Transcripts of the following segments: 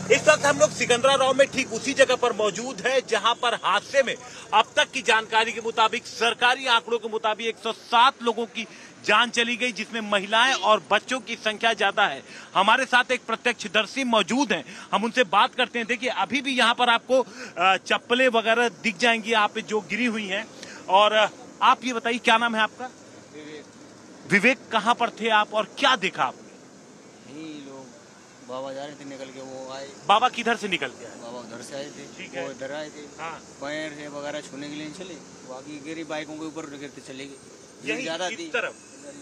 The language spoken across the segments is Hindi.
इस वक्त हम लोग सिकंदराबाद में ठीक उसी जगह पर मौजूद है जहां पर हादसे में अब तक की जानकारी के मुताबिक, सरकारी आंकड़ों के मुताबिक 107 लोगों की जान चली गई, जिसमें महिलाएं और बच्चों की संख्या ज्यादा है। हमारे साथ एक प्रत्यक्षदर्शी मौजूद हैं, हम उनसे बात करते हैं। देखिए, अभी भी यहाँ पर आपको चप्पलें वगैरह दिख जाएंगी यहाँ पे जो गिरी हुई हैं। और आप ये बताइए, क्या नाम है आपका? विवेक। कहाँ पर थे आप और क्या देखा आपने? बाबा जा रहे थे निकल के, वो आए। बाबा किधर से निकल के आए? बाबा उधर से आए थे। ठीक है। वो इधर आए थे। हाँ। पैर से वगैरह छूने के लिए चले, बाकी गिरी बाइकों के ऊपर गिरते चले गए। यही ज्यादा इस थी तरफ,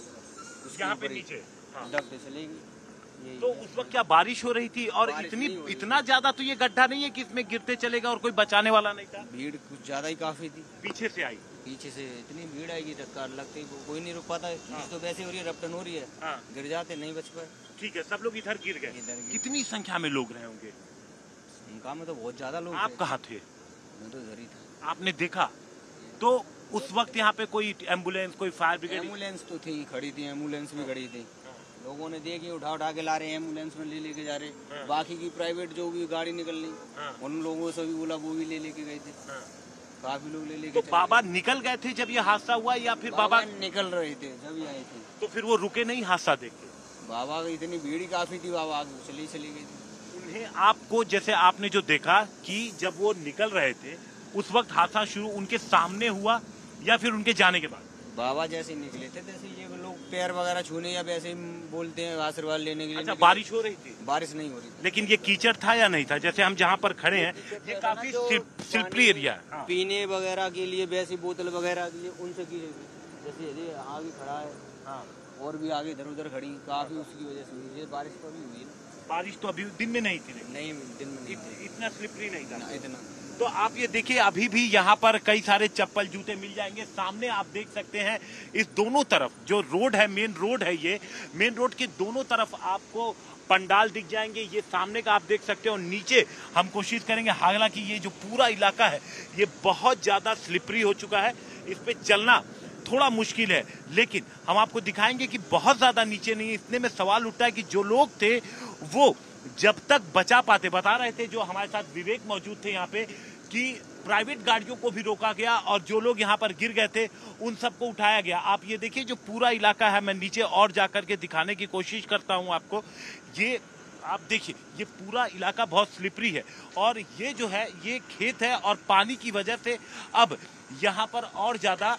यहाँ पे ऊपर ही नीचे। हाँ। दबते चले गए। तो उस वक्त क्या बारिश हो रही थी? और इतना ज्यादा तो ये गड्ढा नहीं है कि इसमें गिरते चलेगा और कोई बचाने वाला नहीं था? भीड़ कुछ ज्यादा ही काफी थी। पीछे से आई? पीछे से इतनी भीड़ आएगी, धक्का लगते ही कोई नहीं रुक पाता है। तो वैसे हो रही है, रपटन हो रही है। हाँ। गिर जाते, नहीं बच पाए। ठीक है, सब लोग इधर गिर गए। कितनी संख्या में लोग रहे होंगे? संख्या में तो बहुत ज्यादा लोग। आप कहाँ थे? मैं तो इधर ही था। आपने देखा? तो उस वक्त यहाँ पे कोई एम्बुलेंस, कोई फायर ब्रिगेड? एम्बुलेंस तो थी, खड़ी थी, एम्बुलेंस भी खड़ी थी। लोगों ने देखी, उठा के ला रहे हैं, एम्बुलेंस में ले लेके जा रहे। बाकी की प्राइवेट जो भी गाड़ी निकलनी, उन लोगों से भी बोला, वो भी ले लेके गए थे। काफी लोग ले लेके। तो बाबा निकल गए थे जब ये हादसा हुआ, या फिर बाबा निकल रहे थे जब ये आए थे? तो फिर वो रुके नहीं हादसा देख के? बाबा की इतनी भीड़ ही काफी थी, बाबा आगे चली गई थी। उन्हें, आपको जैसे आपने जो देखा कि जब वो निकल रहे थे उस वक्त हादसा शुरू उनके सामने हुआ या फिर उनके जाने के बाद? बाबा जैसे निकले थे तैसे ये लोग पैर वगैरह छूने या वैसे ही बोलते हैं आशीर्वाद लेने के लिए। अच्छा, बारिश हो रही थी? बारिश नहीं हो रही थी। लेकिन ये कीचड़ था या नहीं था? जैसे हम जहाँ पर खड़े हैं, ये काफी स्लिपरी एरिया है। पीने वगैरह के लिए वैसी बोतल वगैरह के लिए उनसे की जैसे ये आगे खड़ा है। हाँ। और भी आगे इधर उधर खड़ी, काफी उसकी वजह से हुई। ये बारिश तो अभी हुई है। बारिश तो अभी दिन में नहीं थी? नहीं, दिन में नहीं थी। इतना स्लिपरी नहीं था इतना। तो आप ये देखिए, अभी भी यहाँ पर कई सारे चप्पल जूते मिल जाएंगे। सामने आप देख सकते हैं, इस दोनों तरफ जो रोड है, मेन रोड है, ये मेन रोड के दोनों तरफ आपको पंडाल दिख जाएंगे। ये सामने का आप देख सकते हो, नीचे हम कोशिश करेंगे। हालांकि ये जो पूरा इलाका है ये बहुत ज्यादा स्लिपरी हो चुका है, इस पे चलना थोड़ा मुश्किल है, लेकिन हम आपको दिखाएंगे कि बहुत ज्यादा नीचे नहीं है। इतने में सवाल उठता है कि जो लोग थे वो जब तक बचा पाते, बता रहे थे जो हमारे साथ विवेक मौजूद थे यहाँ पे, कि प्राइवेट गाड़ियों को भी रोका गया और जो लोग यहाँ पर गिर गए थे उन सबको उठाया गया। आप ये देखिए, जो पूरा इलाका है, मैं नीचे और जाकर के दिखाने की कोशिश करता हूँ आपको। ये आप देखिए, ये पूरा इलाका बहुत स्लिपरी है और ये जो है ये खेत है और पानी की वजह से अब यहाँ पर और ज्यादा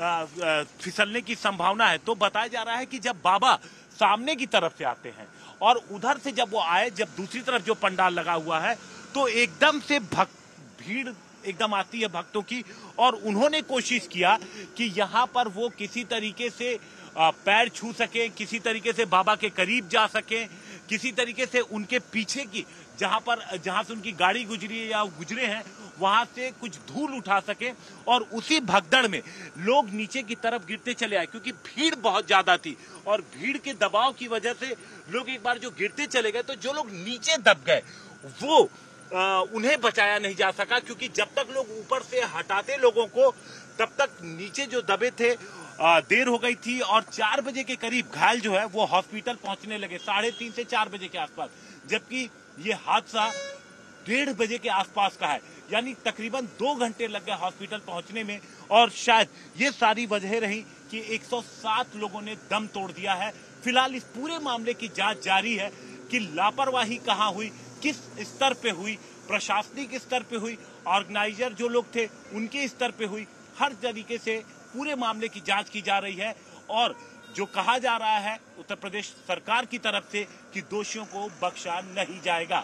फिसलने की संभावना है। तो बताया जा रहा है कि जब बाबा सामने की तरफ से आते हैं और उधर से जब वो आए, जब दूसरी तरफ जो पंडाल लगा हुआ है, तो एकदम से भीड़ एकदम आती है भक्तों की। और उन्होंने कोशिश किया कि यहाँ पर वो किसी तरीके से पैर छू सके, किसी तरीके से बाबा के करीब जा सके, किसी तरीके से उनके पीछे की जहां से उनकी गाड़ी गुजरी है या गुजरे हैं वहां से कुछ धूल उठा सके। और उसी भगदड़ में लोग नीचे की तरफ गिरते चले आए, क्योंकि भीड़ बहुत ज्यादा थी और भीड़ के दबाव की वजह से लोग एक बार जो गिरते चले गए, तो जो लोग नीचे दब गए वो उन्हें बचाया नहीं जा सका, क्योंकि जब तक लोग ऊपर से हटाते लोगों को, तब तक नीचे जो दबे थे देर हो गई थी। और 4 बजे के करीब घायल जो है वो हॉस्पिटल पहुंचने लगे, 3:30 से 4 बजे के आसपास, जबकि ये हादसा 1:30 बजे के आसपास का है। यानी तकरीबन 2 घंटे लग गए हॉस्पिटल पहुंचने में। और शायद ये सारी वजह रही कि 107 लोगों ने दम तोड़ दिया है। फिलहाल इस पूरे मामले की जांच जारी है कि लापरवाही कहां हुई, किस स्तर पे हुई, प्रशासनिक स्तर पे हुई, ऑर्गेनाइजर जो लोग थे उनके स्तर पे हुई। हर तरीके से पूरे मामले की जांच की जा रही है और जो कहा जा रहा है उत्तर प्रदेश सरकार की तरफ से कि दोषियों को बख्शा नहीं जाएगा।